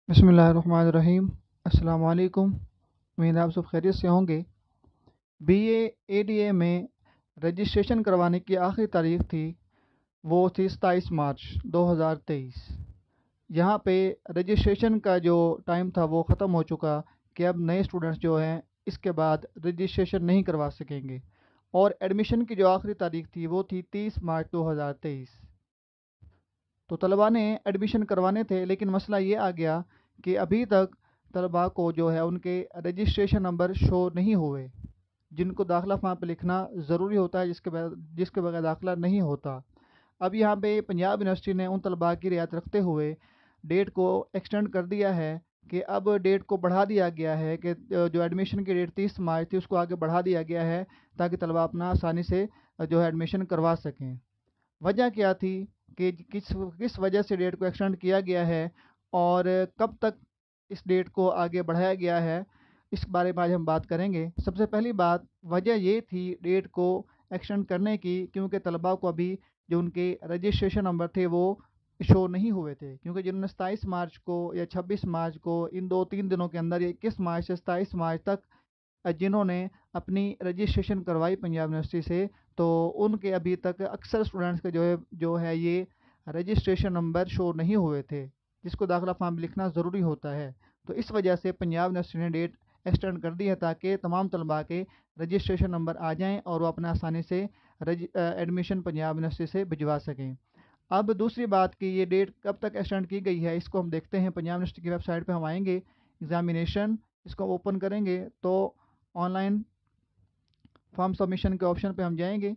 बिस्मिल्लाहिर्रहमानिर्रहीम। अस्सलाम वालेकुम। उम्मीद है आप सब खैरियत से होंगे। BA ADA में रजिस्ट्रेशन करवाने की आखिरी तारीख थी, वो थी 27 मार्च 2023। यहाँ पे रजिस्ट्रेशन का जो टाइम था वो ख़त्म हो चुका कि अब नए स्टूडेंट्स जो हैं इसके बाद रजिस्ट्रेशन नहीं करवा सकेंगे। और एडमिशन की जो आखिरी तारीख थी वो थी 30 मार्च 2023। तो तलबा ने एडमिशन करवाने थे, लेकिन मसला ये आ गया कि अभी तक तलबा को जो है उनके रजिस्ट्रेशन नंबर शो नहीं हुए, जिनको दाखिला फॉर्म पे लिखना ज़रूरी होता है, जिसके बगैर दाखिला नहीं होता। अब यहाँ पे पंजाब यूनिवर्सिटी ने उन तलबा की रियायत रखते हुए डेट को एक्सटेंड कर दिया है कि अब डेट को बढ़ा दिया गया है कि जो एडमिशन की डेट 30 मार्च थी उसको आगे बढ़ा दिया गया है, ताकि तलबा अपना आसानी से जो है एडमिशन करवा सकें। वजह क्या थी कि किस वजह से डेट को एक्सटेंड किया गया है और कब तक इस डेट को आगे बढ़ाया गया है, इस बारे में आज हम बात करेंगे। सबसे पहली बात, वजह ये थी डेट को एक्सटेंड करने की, क्योंकि तलबा को अभी जो उनके रजिस्ट्रेशन नंबर थे वो शो नहीं हुए थे, क्योंकि जिन्होंने 27 मार्च को या 26 मार्च को, इन 2-3 दिनों के अंदर, या 21 मार्च से 27 मार्च तक जिन्होंने अपनी रजिस्ट्रेशन करवाई पंजाब यूनिवर्सिटी से, तो उनके अभी तक अक्सर स्टूडेंट्स के जो है ये रजिस्ट्रेशन नंबर शो नहीं हुए थे, जिसको दाखिला फॉर्म में लिखना ज़रूरी होता है। तो इस वजह से पंजाब यूनिवर्सिटी ने डेट एक्सटेंड कर दी है, ताकि तमाम तलबा के रजिस्ट्रेशन नंबर आ जाएं और वो अपना आसानी से एडमिशन पंजाब यूनिवर्सिटी से भिजवा सकें। अब दूसरी बात कि ये डेट कब तक एक्सटेंड की गई है, इसको हम देखते हैं। पंजाब यूनिवर्सिटी की वेबसाइट पे हम आएंगे, एग्ज़ामिनेशन, इसको ओपन करेंगे तो ऑनलाइन फॉर्म सबमिशन के ऑप्शन पे हम जाएंगे।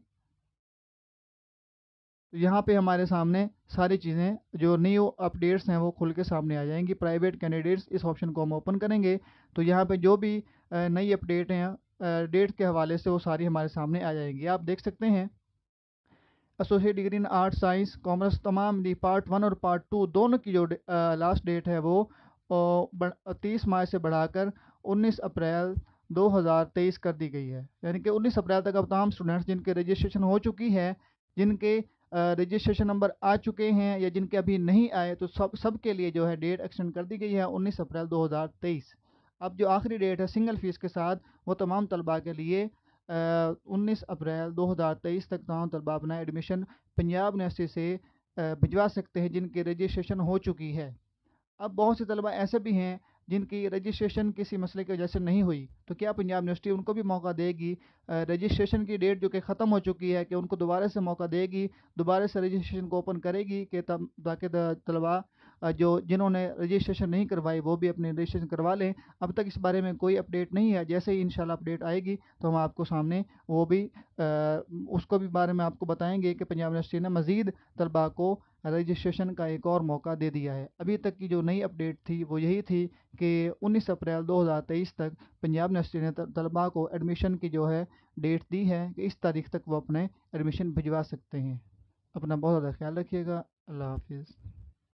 तो यहाँ पे हमारे सामने सारी चीज़ें जो न्यू अपडेट्स हैं वो खुल के सामने आ जाएंगी। प्राइवेट कैंडिडेट्स, इस ऑप्शन को हम ओपन करेंगे तो यहाँ पे जो भी नई अपडेट हैं डेट के हवाले से, वो सारी हमारे सामने आ जाएंगी। आप देख सकते हैं associate degree in art science commerce तमाम दी पार्ट 1 और पार्ट 2 दोनों की जो लास्ट डेट है वो 30 मार्च से बढ़ाकर 19 अप्रैल 2023 कर दी गई है। यानी कि 19 अप्रैल तक अब तमाम स्टूडेंट्स जिनके रजिस्ट्रेशन हो चुकी है, जिनके रजिस्ट्रेशन नंबर आ चुके हैं या जिनके अभी नहीं आए, तो सब के लिए जो है डेट एक्सटेंड कर दी गई है 19 अप्रैल 2023। अब जो आखिरी डेट है सिंगल फीस के साथ, वो तमाम तलबा के लिए 19 अप्रैल 2023 तक तमाम तलबा अपना एडमिशन पंजाब यूनिवर्सिटी से भिजवा सकते हैं, जिनकी रजिस्ट्रेशन हो चुकी है। अब बहुत से तलबा ऐसे भी हैं जिनकी रजिस्ट्रेशन किसी मसले की वजह से नहीं हुई, तो क्या पंजाब यूनिवर्सिटी उनको भी मौका देगी? रजिस्ट्रेशन की डेट जो कि ख़त्म हो चुकी है, कि उनको दोबारा से मौका देगी, दोबारा से रजिस्ट्रेशन को ओपन करेगी, कि ताकि तलबा जो जिन्होंने रजिस्ट्रेशन नहीं करवाई वो भी अपने रजिस्ट्रेशन करवा लें। अब तक इस बारे में कोई अपडेट नहीं है। जैसे ही इंशाल्लाह अपडेट आएगी तो हम आपको सामने वो भी उसको भी बारे में आपको बताएंगे कि पंजाब यूनिवर्सिटी ने मज़ीद तलबा को रजिस्ट्रेशन का एक और मौका दे दिया है। अभी तक की जो नई अपडेट थी वो यही थी कि 19 अप्रैल 2023 तक पंजाब यूनिवर्सिटी ने तलबा को एडमिशन की जो है डेट दी है कि इस तारीख तक वो अपने एडमिशन भिजवा सकते हैं। अपना बहुत ज़्यादा ख्याल रखिएगा। अल्लाह हाफिज़।